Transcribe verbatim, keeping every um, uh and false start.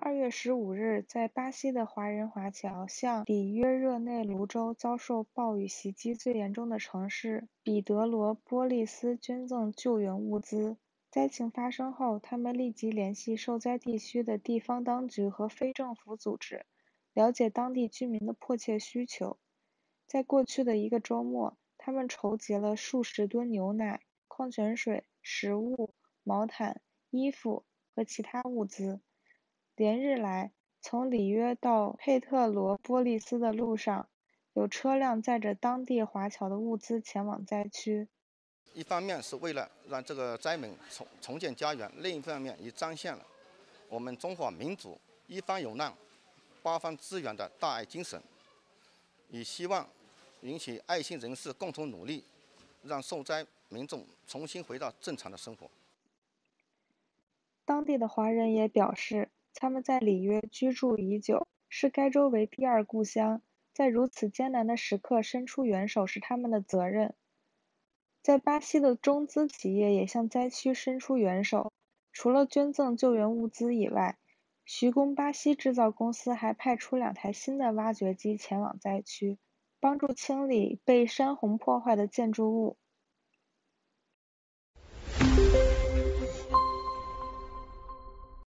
二月十五日，在巴西的华人华侨向里约热内卢州遭受暴雨袭击最严重的城市彼得罗波利斯捐赠救援物资。灾情发生后，他们立即联系受灾地区的地方当局和非政府组织，了解当地居民的迫切需求。在过去的一个周末，他们筹集了数十吨牛奶、矿泉水、食物、毛毯、衣服和其他物资。连日来，从里约到佩特罗波利斯的路上，有车辆载着当地华侨的物资前往灾区。 一方面是为了让这个灾民重重建家园，另一方面也彰显了我们中华民族一方有难，八方支援的大爱精神，也希望引起爱心人士共同努力，让受灾民众重新回到正常的生活。 当地的华人也表示，他们在里约居住已久，视该州为第二故乡，在如此艰难的时刻伸出援手是他们的责任。在巴西的中资企业也向灾区伸出援手，除了捐赠救援物资以外，徐工巴西制造公司还派出两台新的挖掘机前往灾区，帮助清理被山洪破坏的建筑物。